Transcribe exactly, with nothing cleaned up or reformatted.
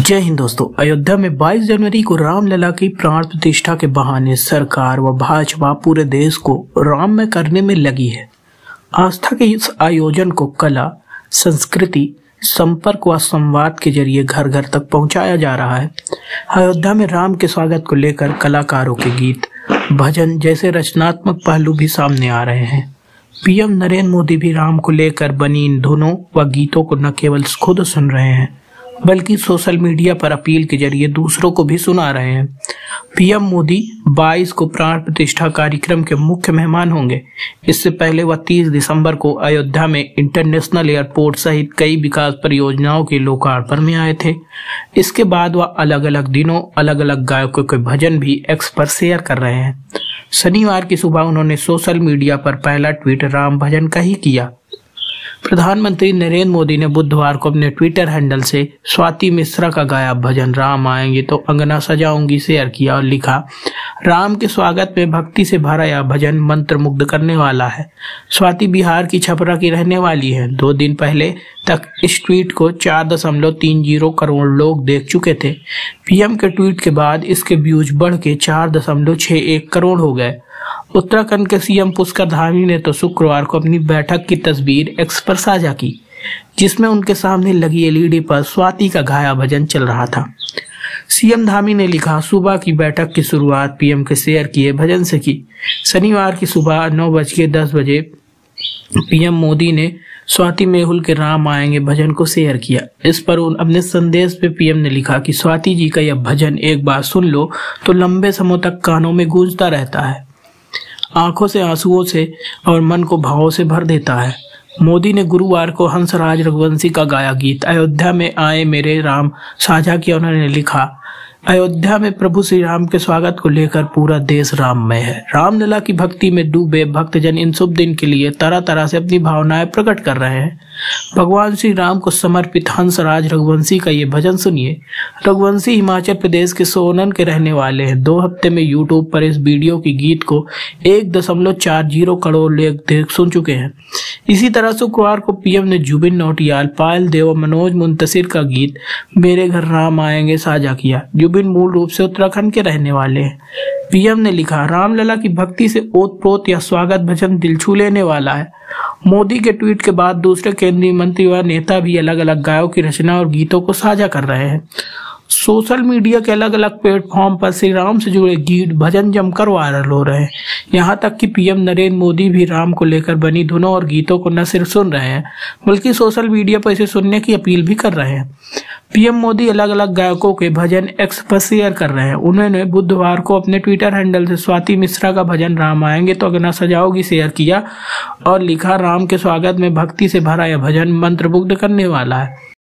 जय हिंद दोस्तों। अयोध्या में बाईस जनवरी को रामलला की प्राण प्रतिष्ठा के बहाने सरकार व भाजपा पूरे देश को राम में करने में लगी है। आस्था के इस आयोजन को कला, संस्कृति, संपर्क व संवाद के जरिए घर घर तक पहुंचाया जा रहा है। अयोध्या में राम के स्वागत को लेकर कलाकारों के गीत, भजन जैसे रचनात्मक पहलू भी सामने आ रहे हैं। पीएम नरेंद्र मोदी भी राम को लेकर बनी इन धुनों व गीतों को न केवल खुद सुन रहे हैं बल्कि सोशल मीडिया पर अपील के जरिए दूसरों को भी सुना रहे हैं। पीएम मोदी बाईस को प्राण प्रतिष्ठा कार्यक्रम के मुख्य मेहमान होंगे। इससे पहले वह तीस दिसंबर को अयोध्या में इंटरनेशनल एयरपोर्ट सहित कई विकास परियोजनाओं के लोकार्पण में आए थे। इसके बाद वह अलग अलग दिनों अलग अलग गायकों के भजन भी एक्स पर शेयर कर रहे हैं। शनिवार की सुबह उन्होंने सोशल मीडिया पर पहला ट्वीट राम भजन का ही किया। प्रधानमंत्री नरेंद्र मोदी ने बुधवार को अपने ट्विटर हैंडल से स्वाति मिश्रा का गाया भजन राम आएंगे तो अंगना सजाऊंगी शेयर किया और लिखा, राम के स्वागत में भक्ति से भरा यह भजन मंत्र मुग्ध करने वाला है। स्वाति बिहार की छपरा की रहने वाली है। दो दिन पहले तक इस ट्वीट को चार दशमलव तीन जीरो करोड़ लोग देख चुके थे। पीएम के ट्वीट के बाद इसके व्यूज बढ़ के चार दशमलव छह एक करोड़ हो गए। उत्तराखंड के सीएम पुष्कर धामी ने तो शुक्रवार को अपनी बैठक की तस्वीर एक्स पर साझा की, जिसमें उनके सामने लगी एलईडी पर स्वाति का गाया भजन चल रहा था। सीएम धामी ने लिखा, सुबह की बैठक की शुरुआत पीएम के शेयर किए भजन से की। शनिवार की सुबह नौ बज के दस बजे पीएम मोदी ने स्वाति मेहुल के राम आएंगे भजन को शेयर किया। इस पर उन अपने संदेश में पीएम ने लिखा कि स्वाति जी का यह भजन एक बार सुन लो तो लंबे समय तक कानों में गूंजता रहता है, आंखों से आंसुओं से और मन को भावों से भर देता है। मोदी ने गुरुवार को हंसराज रघुवंशी का गाया गीत अयोध्या में आए मेरे राम साझा किया। उन्होंने लिखा, अयोध्या में प्रभु श्री राम के स्वागत को लेकर पूरा देश राममय है। रामलला की भक्ति में डूबे भक्तजन इन शुभ दिन के लिए तरह तरह से अपनी भावनाएं प्रकट कर रहे हैं। भगवान श्री राम को समर्पित हंसराज रघुवंशी का ये भजन सुनिए। रघुवंशी हिमाचल प्रदेश के सोलन के रहने वाले हैं। दो हफ्ते में यूट्यूब पर इस वीडियो की गीत को एक दशमलव चार जीरो करोड़ लोग देख सुन चुके हैं। इसी तरह शुक्रवार को पीएम ने जुबिन नौटियाल, पायल देव और मनोज मुंतशिर का गीत मेरे घर राम आएंगे साझा किया। जुबिन मूल रूप से उत्तराखंड के रहने वाले हैं। पीएम ने लिखा, रामलला की भक्ति से ओतप्रोत यह स्वागत भजन दिल छू लेने वाला है। मोदी के ट्वीट के बाद दूसरे केंद्रीय मंत्री व नेता भी अलग अलग गायों की रचना और गीतों को साझा कर रहे हैं। सोशल मीडिया के अलग अलग प्लेटफॉर्म पर श्री राम से जुड़े गीत भजन जमकर वायरल हो रहे हैं। यहाँ तक कि पीएम नरेंद्र मोदी भी राम को लेकर बनी धुनों और गीतों को न सिर्फ सुन रहे हैं बल्कि सोशल मीडिया पर इसे सुनने की अपील भी कर रहे हैं। पीएम मोदी अलग अलग गायकों के भजन एक्स पर शेयर कर रहे हैं। उन्होंने बुधवार को अपने ट्विटर हैंडल से स्वाति मिश्रा का भजन राम आएंगे तो अंगना सजाओगी शेयर किया और लिखा, राम के स्वागत में भक्ति से भरा यह भजन मंत्र मुग्ध करने वाला है।